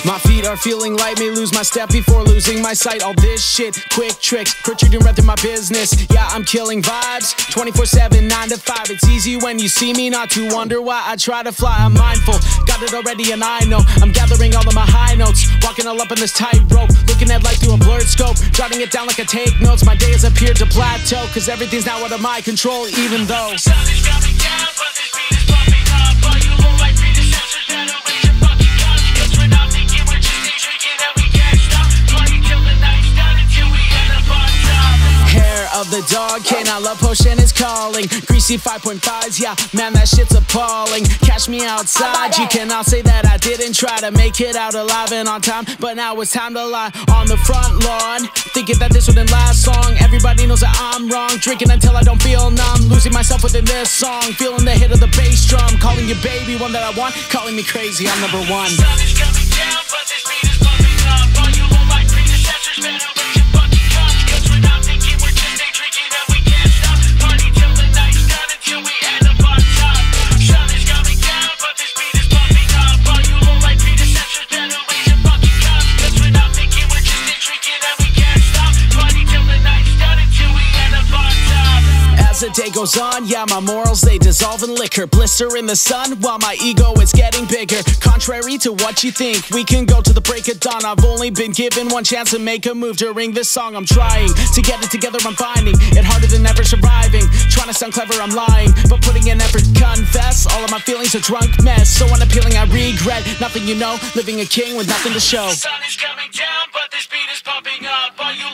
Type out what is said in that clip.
My feet are feeling light, may lose my step before losing my sight. All this shit, quick tricks, protruding right through my business. Yeah, I'm killing vibes, 24/7, 9 to 5. It's easy when you see me not to wonder why I try to fly. I'm mindful, got it already and I know. I'm gathering all of my high notes, walking all up in this tightrope, looking at life through a blurred scope, jotting it down like I take notes. My day has appeared to plateau, cause everything's now out of my control, even though the sun is coming down, but this beat is pumping up. All you low like predecessors better wait your fucking guns, cause we're not thinking, we're just day drinking and we can't stop. Party till the night's done until we end up on top. Hair of the dog, canine love potion is calling. Greasy 5.5s, yeah, man, that shit's appalling. Catch me outside, you cannot say that I didn't try to make it out alive and on time, but now it's time to lie on the front lawn, thinking that this wouldn't last long. Everybody knows that I'm wrong, drinking until I don't feel numb, losing myself within this song, feeling the hit of the bass drum, calling you baby, one that I want, calling me crazy, I'm number one. The sun is coming down, but this beat is pumping up. All you low like predecessors better wait your fucking guns, cause we're not thinking, we're just day drinking and we can't stop. Party till the night's done until we end up on top. Sun is coming down, but this beat is pumping up. All you low like predecessors better wait your fucking guns, cause we're not thinking, we're just day drinking and we can't stop. Party till the night's done until we end up on top. As the day goes on, yeah, my morals, they dissolve in liquor, blister in the sun, while my ego is getting bigger. Contrary to what you think, we can go to the break of dawn. I've only been given one chance to make a move during this song. I'm trying to get it together, I'm finding it harder than ever surviving. Trying to sound clever, I'm lying, but putting in effort, confess. All of my feelings are drunk mess, so unappealing, I regret nothing, you know, living a king with nothing to show. The sun is coming down, but this beat is pumping up. All you